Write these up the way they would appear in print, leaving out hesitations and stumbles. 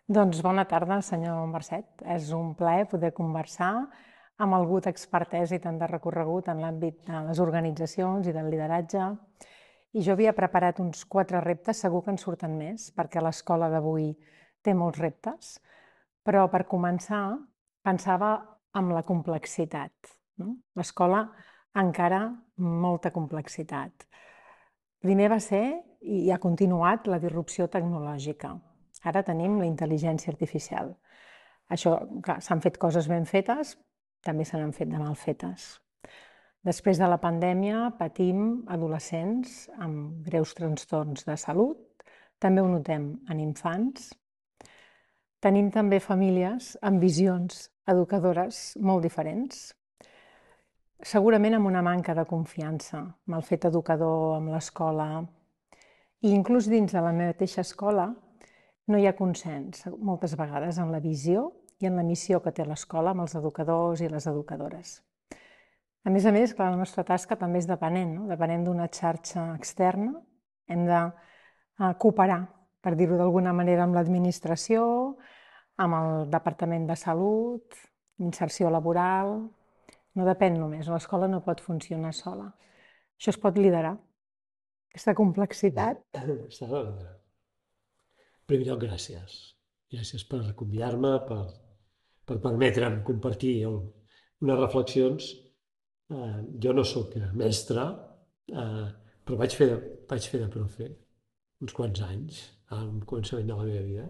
Doncs bona tarda, senyor Marcet. És un plaer poder conversar amb algú d'expertesa i tant de recorregut en l'àmbit de les organitzacions i del lideratge. I jo havia preparat uns 4 reptes, segur que en surten més, perquè l'escola d'avui té molts reptes, però per començar pensava en la complexitat. L'escola encara molta complexitat. Primer va ser, i ha continuat, la disrupció tecnològica. Ara tenim la intel·ligència artificial. Això, clar, s'han fet coses ben fetes, també se n'han fet de mal fetes. Després de la pandèmia patim adolescents amb greus trastorns de salut, també ho notem en infants. Tenim també famílies amb visions educadores molt diferents, segurament amb una manca de confiança amb el fet educador, amb l'escola. I inclús dins de la mateixa escola no hi ha consens, moltes vegades, en la visió i en la missió que té l'escola amb els educadors i les educadores. A més, clar, la nostra tasca també és depenent, no? Depenent d'una xarxa externa. Hem de cooperar, per dir-ho d'alguna manera, amb l'administració, amb el Departament de Salut, inserció laboral. No depèn només, l'escola no pot funcionar sola. Això es pot liderar, aquesta complexitat. Està bé. En primer lloc, gràcies. Gràcies per convidar-me, per permetre'm compartir unes reflexions. Jo no sóc mestre, però vaig fer de profe uns quants anys, al començament de la meva vida.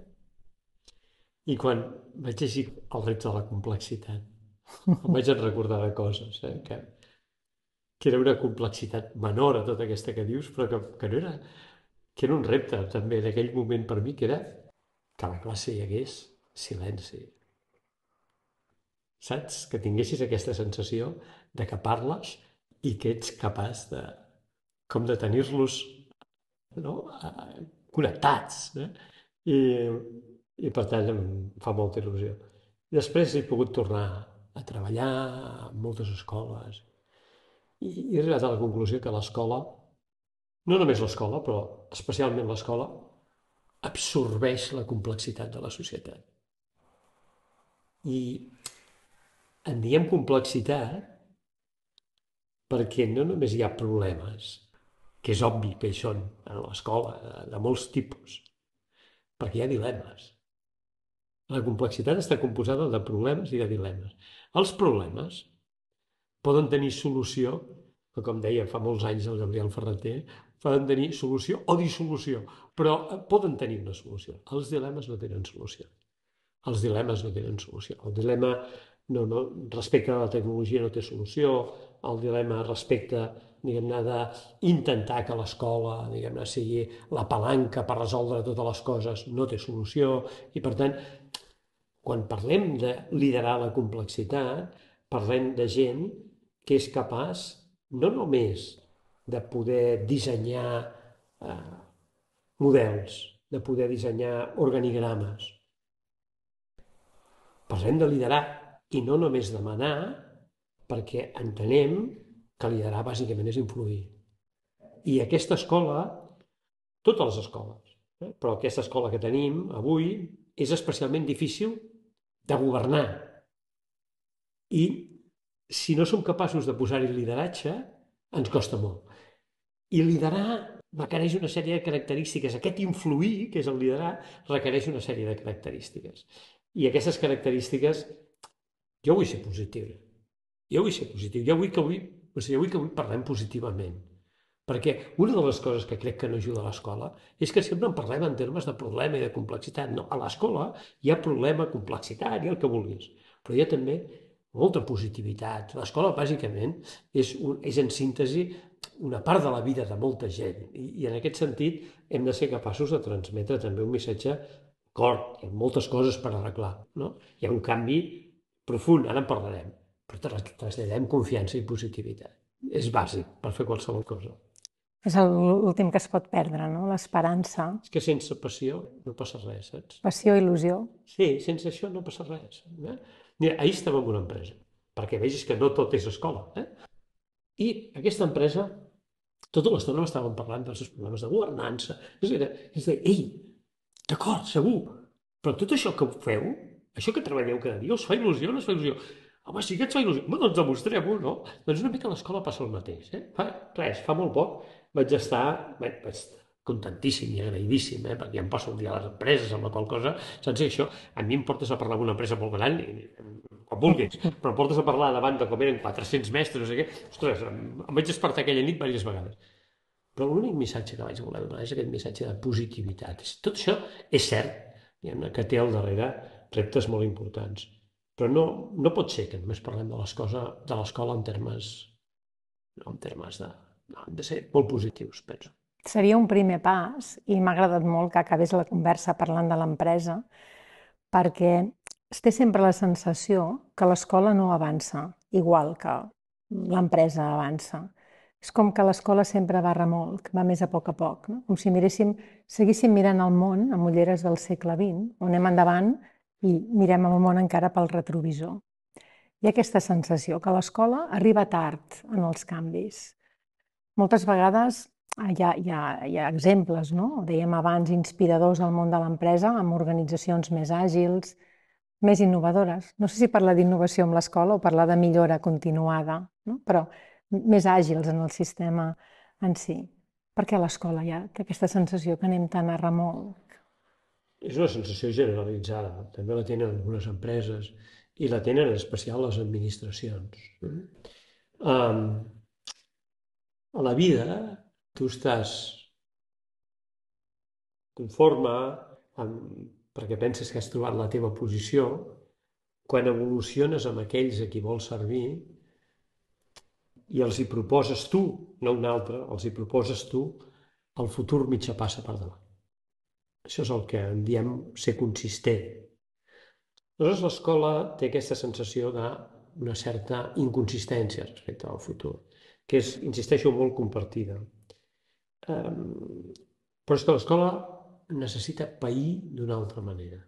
I quan vaig llegir el repte de la complexitat, em vaig recordar de coses, que era una complexitat menor a tota aquesta que dius, però que no era, que era un repte també en aquell moment per mi, que era que a la classe hi hagués silenci. Saps? Que tinguessis aquesta sensació de que parles i que ets capaç de, com de tenir-los, no? Connectats. I, I per tant em fa molta il·lusió. Després he pogut tornar a treballar en moltes escoles i he arribat a la conclusió que l'escola, no només l'escola, però especialment l'escola, absorbeix la complexitat de la societat. I en diem complexitat perquè no només hi ha problemes, que és obvi que hi són a l'escola, de molts tipus, perquè hi ha dilemes. La complexitat està composada de problemes i de dilemes. Els problemes poden tenir solució, que com deia fa molts anys el Gabriel Ferrater, poden tenir solució o dissolució, però poden tenir una solució. Els dilemes no tenen solució. Els dilemes no tenen solució. El dilema respecte a la tecnologia no té solució, el dilema respecte diguem-ne, d'intentar que l'escola diguem-ne, sigui la palanca per resoldre totes les coses no té solució i per tant quan parlem de liderar la complexitat parlem de gent que és capaç no només de poder dissenyar models, de poder dissenyar organigrames. Parlem de liderar i no només demanar, perquè entenem que liderar bàsicament és influir. I aquesta escola, totes les escoles, però aquesta escola que tenim avui és especialment difícil de governar. I si no som capaços de posar-hi lideratge, ens costa molt. I liderar requereix una sèrie de característiques. Aquest influir, que és el liderar, requereix una sèrie de característiques. I aquestes característiques, jo vull ser positiu. Jo vull ser positiu. Jo vull que avui parlem positivament. Perquè una de les coses que crec que no ajuda a l'escola és que sempre en parlem en termes de problema i de complexitat. No, a l'escola hi ha problema, complexitat i el que vulguis. Però hi ha també molta positivitat. L'escola, bàsicament, és en síntesi una part de la vida de molta gent. I en aquest sentit hem de ser capaços de transmetre també un missatge cort, hi ha moltes coses per arreglar. No? Hi ha un canvi profund, ara en parlarem, però traslladem confiança i positivitat. És bàsic per fer qualsevol cosa. És l'últim que es pot perdre, no? L'esperança, És que sense passió no passa res, saps? passió, il·lusió. Sí, sense això no passa res. Mira, ahir estava en una empresa, perquè vegis que no tot és escola. I aquesta empresa, tota l'estona estàvem parlant dels seus problemes de governança. És a dir, ei, d'acord, segur, Però tot això que feu, això que treballeu cada dia, us fa il·lusió o no us fa il·lusió? Home, sí que ens fa il·lusió. Home, doncs demostrem-ho, no? Doncs una mica a l'escola passa el mateix. Fa molt poc vaig estar, vaig estar contentíssim i agraïdíssim, perquè em passo un dia a les empreses, amb la qual cosa, saps que això, a mi em portes a parlar amb una empresa molt gran, quan vulguis, però em portes a parlar davant de com eren 400 mestres, no sé què, ostres, em vaig despertar aquella nit diverses vegades. Però l'únic missatge que vaig voler donar és aquest missatge de positivitat. Tot això és cert, que té al darrere reptes molt importants. Però no pot ser que només parlem de l'escola en termes, no, en termes de... No, hem de ser molt positius, penso. Seria un primer pas i m'ha agradat molt que acabés la conversa parlant de l'empresa perquè es té sempre la sensació que l'escola no avança igual que l'empresa avança. És com que l'escola sempre va remolc, va més a poc, no? Com si seguíssim mirant el món amb ulleres del segle XX, on anem endavant i mirem el món encara pel retrovisor. Hi ha aquesta sensació que l'escola arriba tard en els canvis. Moltes vegades hi ha exemples, no? Ho dèiem abans, inspiradors al món de l'empresa, amb organitzacions més àgils, més innovadores. No sé si parlar d'innovació amb l'escola o parlar de millora continuada, no? Però més àgils en el sistema en si. Perquè a l'escola hi ha aquesta sensació que anem tan a remolc. És una sensació generalitzada, també la tenen algunes empreses i la tenen en especial les administracions. Um, a la vida tu estàs conforme perquè penses que has trobat la teva posició, quan evoluciones amb aquells a qui vols servir i els hi proposes tu, no un altre, els hi proposes tu, el futur mitja passa per davant. Això és el que en diem ser consistent. Aleshores, l'escola té aquesta sensació d'una certa inconsistència respecte al futur, que és, insisteixo, molt compartida. Però és que l'escola necessita pair d'una altra manera.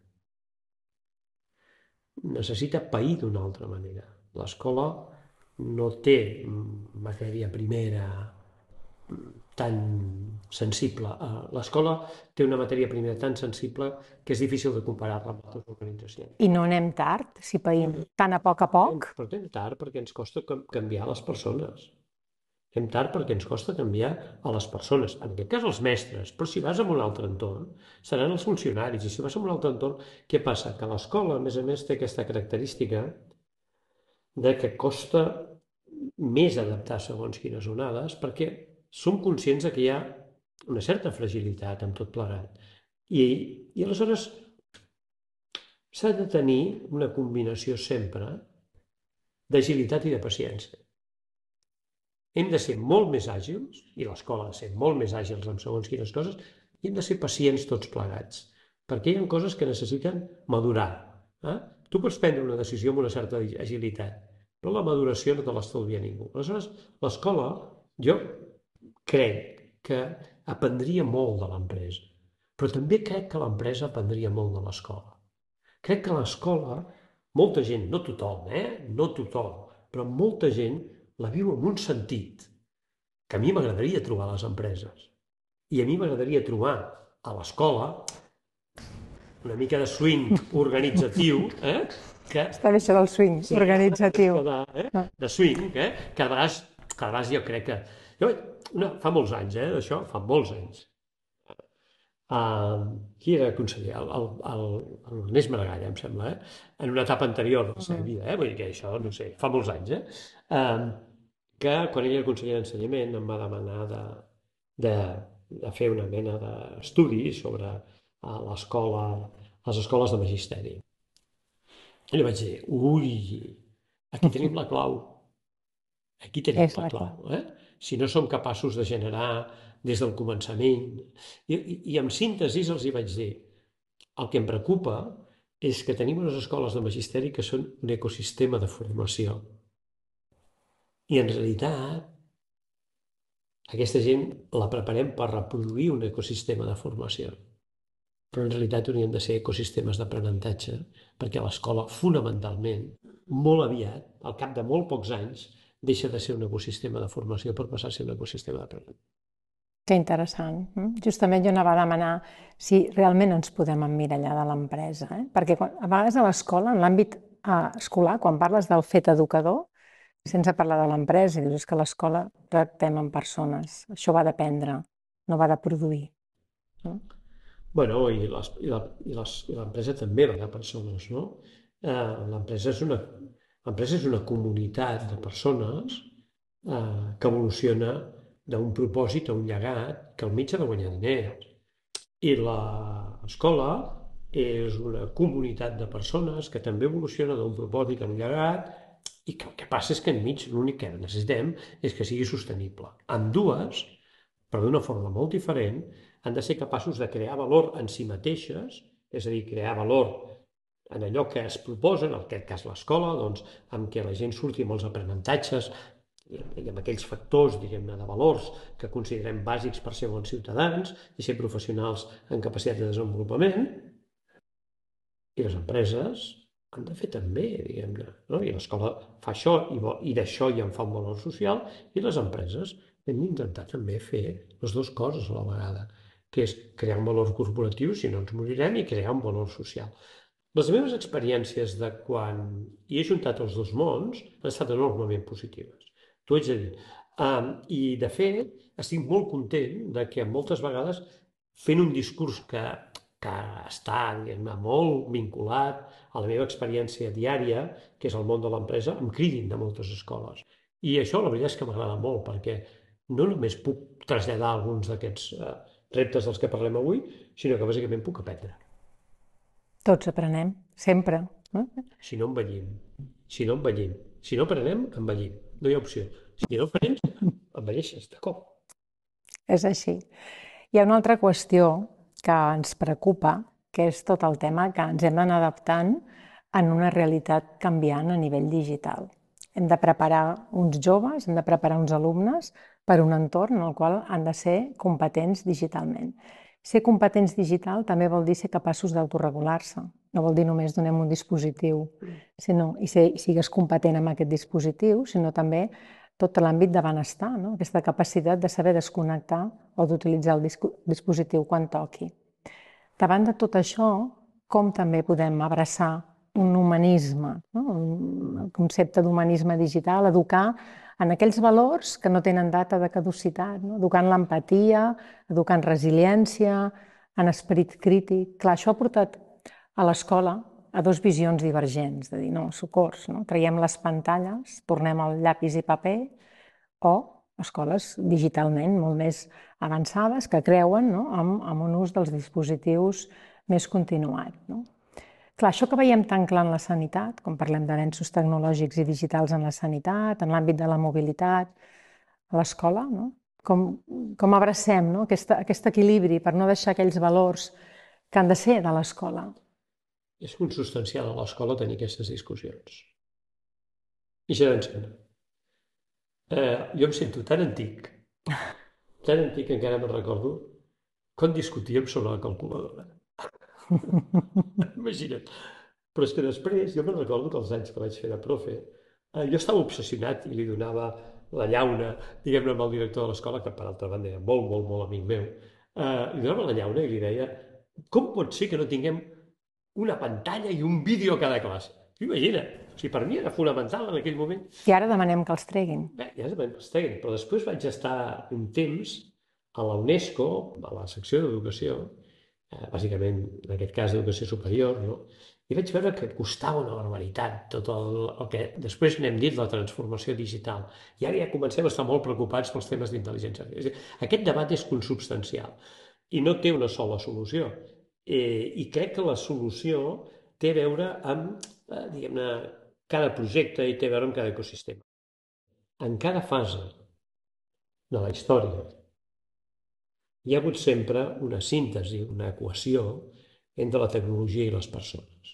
Necessita pair d'una altra manera. L'escola no té matèria primera tan sensible. L'escola té una matèria primera tan sensible que és difícil de comparar-la amb altres organitzacions. I no anem tard, si païm tan a poc? Però anem tard perquè ens costa canviar les persones. Anem tard perquè ens costa canviar a les persones, en aquest cas els mestres, però si vas a un altre entorn, seran els funcionaris, i si vas a un altre entorn, què passa? Que l'escola, a més, té aquesta característica de que costa més adaptar segons quines onades, perquè som conscients que hi ha una certa fragilitat amb tot plegat. I aleshores s'ha de tenir una combinació sempre d'agilitat i de paciència. Hem de ser molt més àgils, i l'escola ha de ser molt més àgils amb segons quines coses, i hem de ser pacients tots plegats, perquè hi ha coses que necessiten madurar. Tu pots prendre una decisió amb una certa agilitat, però la maduració no te l'estalvia ningú. Aleshores, l'escola, jo crec que aprendria molt de l'empresa, però també crec que l'empresa aprendria molt de l'escola. Crec que l'escola, molta gent, no tothom, no tothom, però molta gent la viu amb un sentit que a mi m'agradaria trobar a les empreses. I a mi m'agradaria trobar a l'escola una mica de swing organitzatiu, que... Està bé això del swing organitzatiu. De swing, que a vegades jo crec que... fa molts anys, d'això, fa molts anys. Qui era conseller? L'Ernest Maragall, em sembla, en una etapa anterior de la seva vida, vull dir que això, no sé, fa molts anys, que quan ell era conseller d'Ensenyament em va demanar de fer una mena d'estudi sobre les escoles de magisteri. I li vaig dir, ui, aquí tenim la clau. Aquí tenim la clau. Si no som capaços de generar des del començament. I en síntesi els hi vaig dir, el que em preocupa és que tenim unes escoles de magisteri que són un ecosistema de formació. I en realitat aquesta gent la preparem per reproduir un ecosistema de formació. Però en realitat haurien de ser ecosistemes d'aprenentatge, perquè l'escola, fonamentalment, molt aviat, al cap de molt pocs anys, deixa de ser un ecosistema de formació per passar a ser un ecosistema d'aprenentatge. Que interessant. Justament jo anava a demanar si realment ens podem emmirallar de l'empresa, perquè a vegades a l'escola, en l'àmbit escolar, quan parles del fet educador, sense parlar de l'empresa, i dius que a l'escola tractem amb persones, això va d'aprendre, no va de produir. No? Bueno, i l'empresa també va de persones, no? L'empresa és una comunitat de persones que evoluciona d'un propòsit a un llegat que al mig ha de guanyar diners. I l'escola és una comunitat de persones que també evoluciona d'un propòsit a un llegat i que el que passa és que enmig l'únic que necessitem és que sigui sostenible. Ambdues, però d'una forma molt diferent, han de ser capaços de crear valor en si mateixes, és a dir, crear valor en allò que es proposen, en aquest cas l'escola, doncs, amb què la gent surti amb els aprenentatges i amb aquells factors, diguem-ne, de valors que considerem bàsics per ser bons ciutadans i ser professionals en capacitat de desenvolupament, i les empreses han de fer també, diguem-ne, no? I l'escola fa això i d'això ja en fa un valor social, i les empreses hem d'intentar també fer les dues coses a la vegada, que és crear un valor corporatiu, si no ens morirem, i crear un valor social. Les meves experiències de quan hi he juntat els dos mons han estat enormement positives. T'ho haig de dir. I, de fet, estic molt content de que moltes vegades fent un discurs que està molt vinculat a la meva experiència diària, que és el món de l'empresa, em cridin de moltes escoles. I això la veritat és que m'agrada molt, perquè no només puc traslladar alguns d'aquests reptes dels que parlem avui, sinó que bàsicament puc aprendre. Tots aprenem, sempre. Si no envellim, si no envellim, si no aprenem, envellim. No hi ha opció. Si no aprens, envelleixes de cop. És així. Hi ha una altra qüestió que ens preocupa, que és tot el tema que ens hem d'anar adaptant en una realitat canviant a nivell digital. Hem de preparar uns joves, hem de preparar uns alumnes per un entorn en el qual han de ser competents digitalment. Ser competents digital també vol dir ser capaços d'autoregular-se. No vol dir només donem un dispositiu i sigues competent amb aquest dispositiu, sinó també tot l'àmbit de benestar, no? Aquesta capacitat de saber desconnectar o d'utilitzar el dispositiu quan toqui. Davant de tot això, com també podem abraçar un humanisme, no? El concepte d'humanisme digital, educar en aquells valors que no tenen data de caducitat, no? Educant l'empatia, educant resiliència, en esperit crític. Clar, això ha portat a l'escola a dues visions divergents, de dir, no, socors, no? Traiem les pantalles, tornem al llapis i paper, o escoles digitalment molt més avançades que creuen, no? amb un ús dels dispositius més continuat. No? Clar, això que veiem tan clar en la sanitat, com parlem d'avenços tecnològics i digitals en la sanitat, en l'àmbit de la mobilitat, a l'escola, no? Com abracem, no? Aquest equilibri per no deixar aquells valors que han de ser de l'escola. És consubstancial a l'escola tenir aquestes discussions. I això d'ensenyar. Jo em sento tan antic que encara me'n recordo quan discutíem sobre la calculadora. Imagina't. Però és que després, jo me'n recordo que els anys que vaig fer de profe, jo estava obsessionat i li donava la llauna, diguem-ne, amb el director de l'escola, que per altra banda era molt, molt, molt amic meu, li donava la llauna i li deia com pot ser que no tinguem una pantalla i un vídeo a cada classe? Imagina't, o sigui, per mi era fonamental en aquell moment. I ara demanem que els treguin. Bé, ja demanem que els treguin, però després vaig estar un temps a la UNESCO, a la secció d'educació, bàsicament, en aquest cas, d'educació superior, no? I vaig veure que costava una barbaritat tot el que després n'hem dit la transformació digital. I ara ja comencem a estar molt preocupats pels temes d'intel·ligència artificial. Aquest debat és consubstancial i no té una sola solució. I crec que la solució té a veure amb, diguem-ne, cada projecte i té a veure amb cada ecosistema. En cada fase de la història hi ha hagut sempre una síntesi, una equació entre la tecnologia i les persones.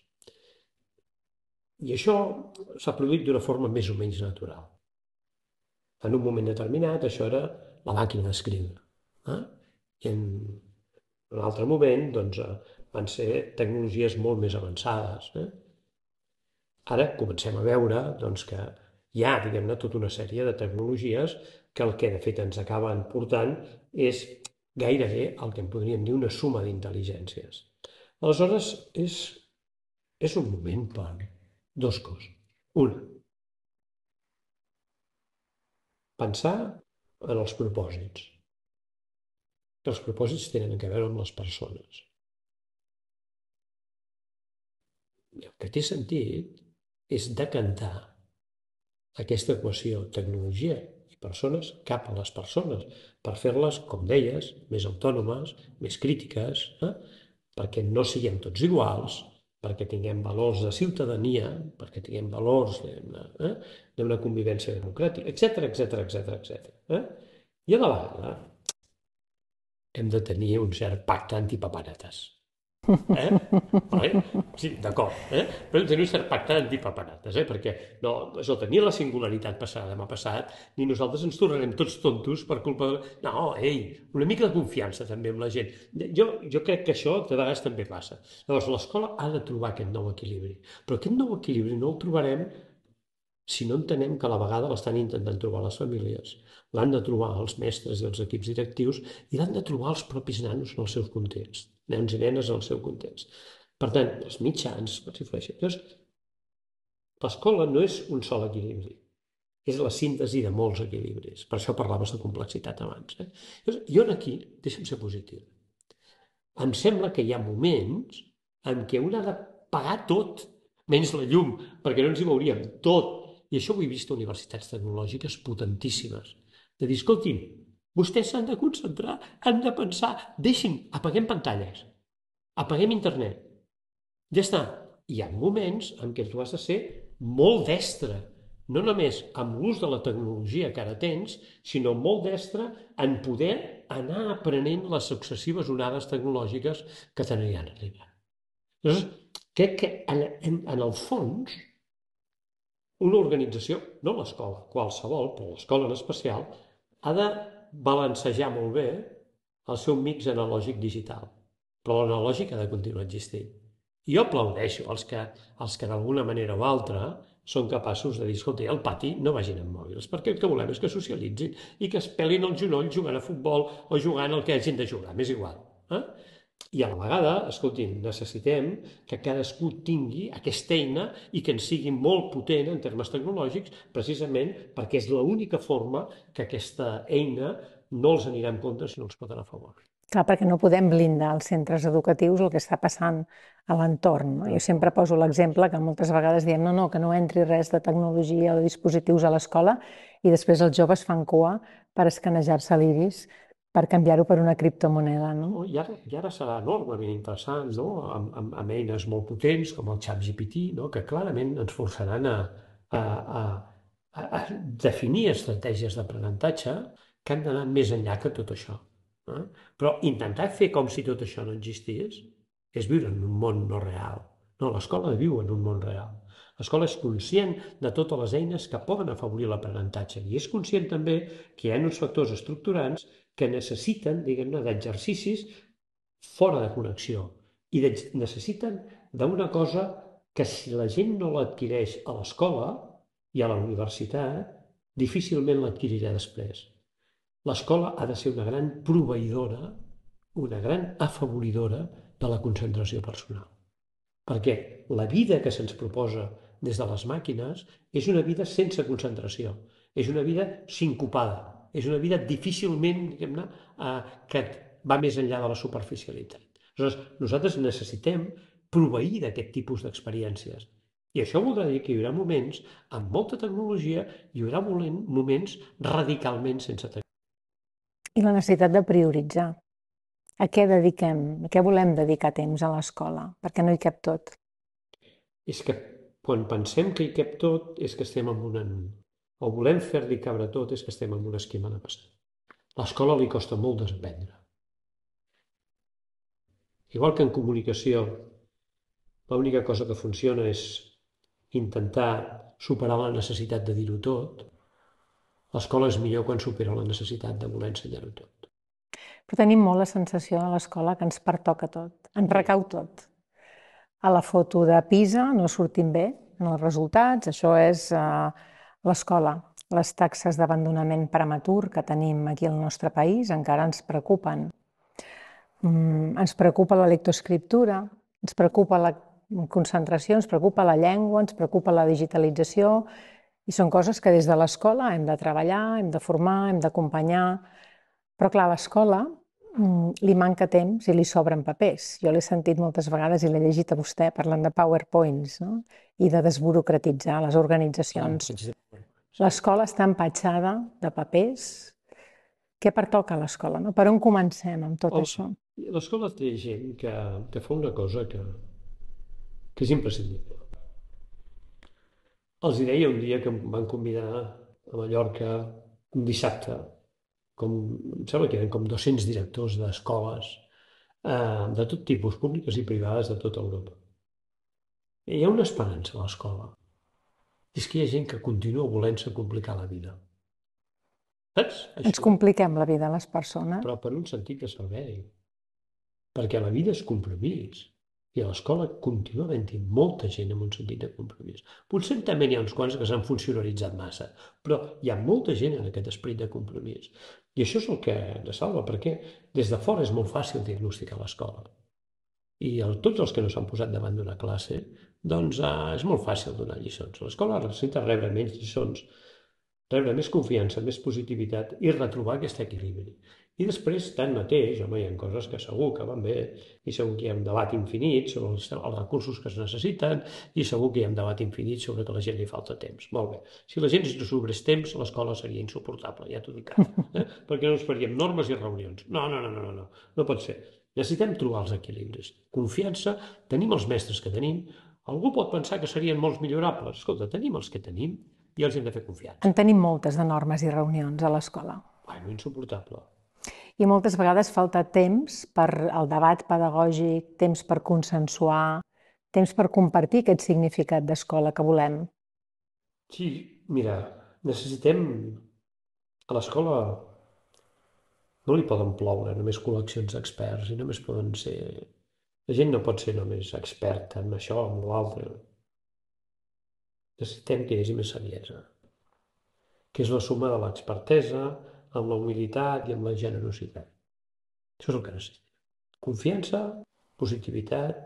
I això s'ha produït d'una forma més o menys natural. En un moment determinat això era la màquina d'escriure. I en un altre moment doncs, van ser tecnologies molt més avançades. Ara comencem a veure doncs, que hi ha, diguem-ne, tota una sèrie de tecnologies que el que de fet ens acaben portant és gairebé el que en podríem dir una suma d'intel·ligències. Aleshores, és un moment per dues coses. Una, pensar en els propòsits. Els propòsits tenen a veure amb les persones. I el que té sentit és decantar aquesta equació tecnologia i persones cap a les persones per fer-les, com deies, més autònomes, més crítiques, perquè no siguem tots iguals, perquè tinguem valors de ciutadania, perquè tinguem valors d'una convivència democràtica, etc. I a la vegada hem de tenir un cert pacte antipaperetes. Sí, d'acord, però hem de tenir un cert pacte antipaperetes, perquè no, escolta, ni la singularitat passarà demà passat, ni nosaltres ens tornarem tots tontos per culpa de... No, ei, una mica de confiança també amb la gent. Jo crec que això de vegades també passa. Llavors, l'escola ha de trobar aquest nou equilibri, però aquest nou equilibri no el trobarem si no entenem que a la vegada l'estan intentant trobar les famílies, l'han de trobar els mestres i els equips directius i l'han de trobar els propis nanos en el seu context, nens i nenes en el seu context. Per tant, els mitjans s'influeixen. Llavors, l'escola no és un sol equilibri, és la síntesi de molts equilibris. Per això parlaves de complexitat abans. Llavors, jo aquí, deixa'm ser positiu, em sembla que hi ha moments en què un ha de pagar tot, menys la llum, perquè no ens hi veuríem, tot. I això ho he vist a universitats tecnològiques potentíssimes. De dir, escoltin, vostès s'han de concentrar, han de pensar, deixin, apaguem pantalles, apaguem internet. Ja està. Hi ha moments en què tu has de ser molt destre, no només amb l'ús de la tecnologia que ara tens, sinó molt destre en poder anar aprenent les successives onades tecnològiques que t'aniran arribant. Llavors, crec que en el fons, una organització, no l'escola, qualsevol, però l'escola en especial, ha de balancejar molt bé el seu mix analògic digital. Però l'analògic ha de continuar existint. I jo aplaudeixo els que d'alguna manera o altra són capaços de dir, escolta, al pati no vagin amb mòbils, perquè el que volem és que socialitzin i que es pelin el genoll jugant a futbol o jugant el que hagin de jugar, m'és igual. I a la vegada, escoltin, necessitem que cadascú tingui aquesta eina i que ens sigui molt potent en termes tecnològics, precisament perquè és l'única forma que aquesta eina no els anirà en compte si no els pot anar a favor. Clar, perquè no podem blindar als centres educatius el que està passant a l'entorn. No? Jo sempre poso l'exemple que moltes vegades diem no, que no entri res de tecnologia o de dispositius a l'escola i després els joves fan cua per escanejar-se l'iris per canviar-ho per una criptomoneda. No? I ara serà enormement interessant, no? Amb eines molt potents com el ChatGPT, no? Que clarament ens forçaran a definir estratègies d'aprenentatge que han d'anar més enllà que tot això. Però intentar fer com si tot això no existís és viure en un món no real. No, l'escola viu en un món real. L'escola és conscient de totes les eines que poden afavorir l'aprenentatge i és conscient també que hi ha uns factors estructurants que necessiten, diguem-ne, d'exercicis fora de connexió i necessiten d'una cosa que si la gent no l'adquireix a l'escola i a la universitat, difícilment l'adquirirà després. L'escola ha de ser una gran proveïdora, una gran afavoridora de la concentració personal. Perquè la vida que se'ns proposa des de les màquines és una vida sense concentració, és una vida sincopada, és una vida difícilment, diguem-ne, que va més enllà de la superficialitat. Aleshores, nosaltres necessitem proveir d'aquest tipus d'experiències. I això voldrà dir que hi haurà moments amb molta tecnologia, hi haurà moments radicalment sense tecnologia. I la necessitat de prioritzar. A què dediquem, a què volem dedicar temps a l'escola? Perquè no hi cap tot. És que quan pensem que hi cap tot és que estem en o volem fer-li cabre tot és que estem en un esquema de passat. L'escola li costa molt desaprendre. Igual que en comunicació, l'única cosa que funciona és intentar superar la necessitat de dir-ho tot, l'escola és millor quan supera la necessitat de voler ensenyar-ho tot. Però tenim molt la sensació a l'escola que ens pertoca tot, ens recau tot. A la foto de PISA no sortim bé en els resultats, això és l'escola. Les taxes d'abandonament prematur que tenim aquí al nostre país encara ens preocupen. Ens preocupa la lectoescriptura, ens preocupa la concentració, ens preocupa la llengua, ens preocupa la digitalització, i són coses que des de l'escola hem de treballar, hem de formar, hem d'acompanyar. Però clar, a l'escola li manca temps i li sobren papers. Jo l'he sentit moltes vegades i l'he llegit a vostè parlant de PowerPoints, no? I de desburocratitzar les organitzacions. L'escola està empatxada de papers. Què pertoca a l'escola? No? Per on comencem amb tot això? L'escola té gent que fa una cosa que és imprescindible. Els hi deia un dia que em van convidar a Mallorca un dissabte, em sembla que eren com 200 directors d'escoles de tot tipus, públiques i privades de tota Europa. I hi ha una esperança a l'escola. És que hi ha gent que continua volent-se complicar la vida. Saps? Ens compliquem la vida a les persones. Però per un sentit de servei. Perquè la vida és compromís. I a l'escola continua havent-hi molta gent amb un sentit de compromís. Potser també n'hi ha uns quants que s'han funcionalitzat massa, però hi ha molta gent en aquest esperit de compromís. I això és el que ens salva, perquè des de fora és molt fàcil diagnosticar l'escola. I tots els que no s'han posat davant d'una classe, doncs és molt fàcil donar lliçons. L'escola necessita rebre menys lliçons, rebre més confiança, més positivitat i retrobar aquest equilibri. I després, tanmateix, home, hi ha coses que segur que van bé i segur que hi ha un debat infinit sobre els recursos que es necessiten i segur que hi ha un debat infinit sobre que a la gent li falta temps. Molt bé. Si la gent ens sobrés temps, l'escola seria insuportable, ja t'ho dic ara. Perquè no ens faríem normes i reunions. No pot ser. Necessitem trobar els equilibris. Confiança, tenim els mestres que tenim. Algú pot pensar que serien molt millorables. Escolta, tenim els que tenim i els hem de fer confiança. En tenim moltes de normes i reunions a l'escola. Bueno, insuportable. I moltes vegades falta temps per al debat pedagògic, temps per consensuar, temps per compartir aquest significat d'escola que volem. Sí, mira, necessitem... A l'escola no li poden ploure només col·leccions d'experts i només poden ser... La gent no pot ser només experta en això o en l'altre. Necessitem que hi hagi més saviesa, que és la suma de l'expertesa, amb la humilitat i amb la generositat. Això és el que necessitem. Confiança, positivitat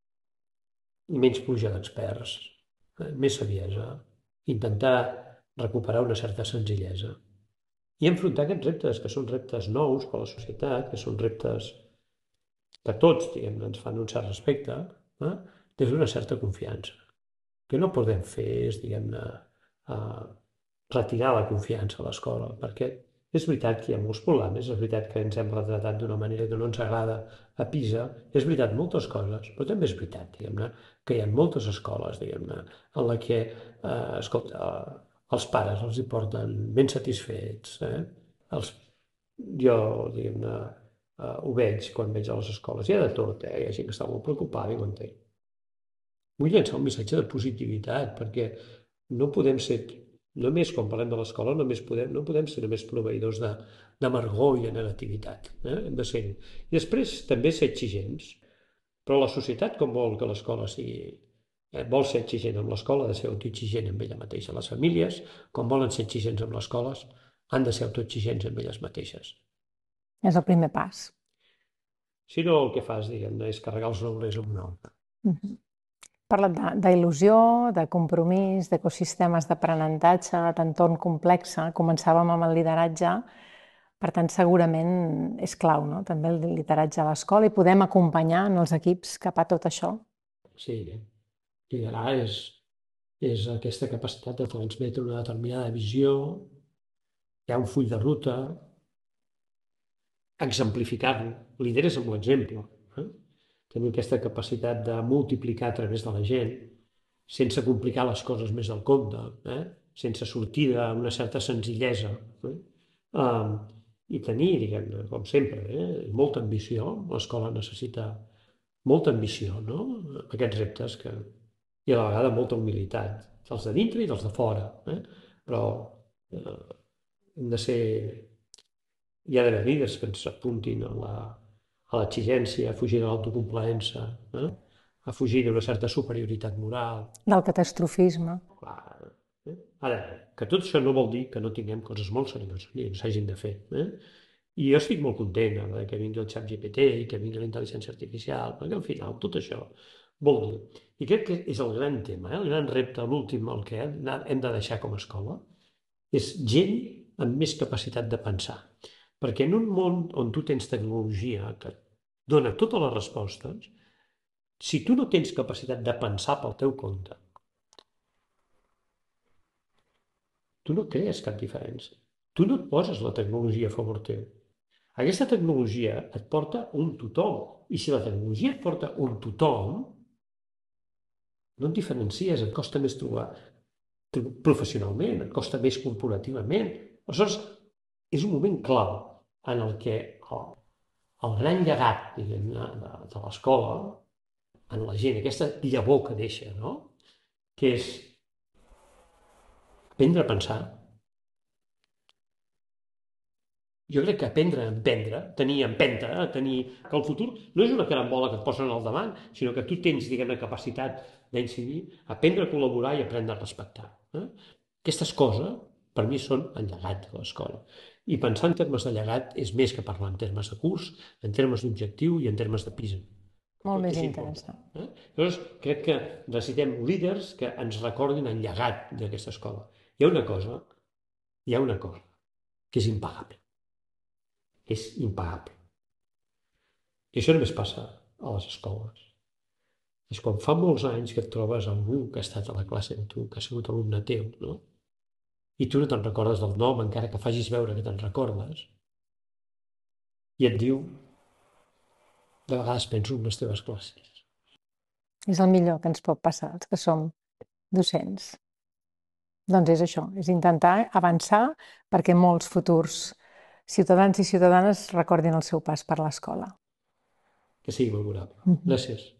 i menys pluja d'experts, més saviesa, intentar recuperar una certa senzillesa i enfrontar aquests reptes, que són reptes nous per a la societat, que són reptes que tots, diguem, ens fan un cert respecte, des d'una certa confiança. Que no podem fer és, diguem-ne, retirar la confiança a l'escola, perquè és veritat que hi ha molts problemes, és veritat que ens hem retratat d'una manera que no ens agrada a Pisa, és veritat moltes coses, però també és veritat, diguem-ne, que hi ha moltes escoles, diguem-ne, en la que, escolta, els pares els hi porten ben satisfets, jo, diguem-ne, ho veig quan veig a les escoles, hi ha de tot, hi ha gent que està molt preocupada i ho entenc. Vull llançar un missatge de positivitat, perquè no podem ser, només quan parlem de l'escola, no podem ser només proveïdors d'amargor i de negativitat. Hem de ser-hi. I després també ser exigents, però la societat, com vol que l'escola sigui, vol ser exigent amb l'escola, ha de ser autoexigent amb ella mateixa. Les famílies, com volen ser exigents amb les escoles, han de ser autoexigents amb elles mateixes. És el primer pas. Si no, el que fas, diguem-ne, és carregar els roures amb un altre. Parlat d'il·lusió, de compromís, d'ecosistemes d'aprenentatge, d'entorn complex. Començàvem amb el lideratge, per tant segurament és clau, no? També el lideratge a l'escola i podem acompanyar en els equips cap a tot això. Sí, liderar és aquesta capacitat de transmetre una determinada visió, hi ha un full de ruta, exemplificar-lo, lideres amb l'exemple. Tenir aquesta capacitat de multiplicar a través de la gent, sense complicar les coses més del compte, sense sortir d'una certa senzillesa. I tenir, diguem-ne, com sempre, molta ambició. L'escola necessita molta ambició, no? Aquests reptes i a la vegada molta humilitat, dels de dintre i dels de fora. Però hem de ser... Hi ha d'haver líders que ens apuntin a l'exigència, a fugir de l'autocomplaença, a fugir d'una certa superioritat moral. Del catastrofisme. Clar, Ara, que tot això no vol dir que no tinguem coses molt serioses i que s'hagin de fer. I jo estic molt content que vingui el ChatGPT i que vingui la intel·ligència artificial, perquè al final tot això vol dir. I crec que és el gran tema, el gran repte, l'últim, el que hem de deixar com a escola, és gent amb més capacitat de pensar. Perquè en un món on tu tens tecnologia que et dona totes les respostes, si tu no tens capacitat de pensar pel teu compte, tu no crees cap diferència. Tu no et poses la tecnologia a favor teu. Aquesta tecnologia et porta un tothom. I si la tecnologia et porta un tothom, no et diferencies, et costa més trobar professionalment, et costa més corporativament. Aleshores, és un moment clau en el que el gran llegat, diguem, de l'escola, en la gent, aquesta llavor que deixa, no? Que és aprendre a pensar. Jo crec que aprendre a emprendre, tenir empenta, tenir... que el futur no és una carambola que et posen al davant, sinó que tu tens, diguem, la capacitat d'incidir, aprendre a col·laborar i aprendre a respectar. Aquestes coses, per mi, són el llegat de l'escola. I pensar en termes de llegat és més que parlar en termes de curs, en termes d'objectiu i en termes de PISA. Molt Tot més és interessant. important. Llavors, crec que necessitem líders que ens recordin el llegat d'aquesta escola. Hi ha una cosa, que és impagable. És impagable. I això només passa a les escoles. És quan fa molts anys que et trobes algú que ha estat a la classe amb tu, que ha sigut alumne teu, no? I tu no te'n recordes del nom, encara que facis veure que te'n recordes, i et diu, de vegades penso en les teves classes. És el millor que ens pot passar, els que som docents. Doncs és això, és intentar avançar perquè molts futurs ciutadans i ciutadanes recordin el seu pas per l'escola. Que sigui memorable. Gràcies.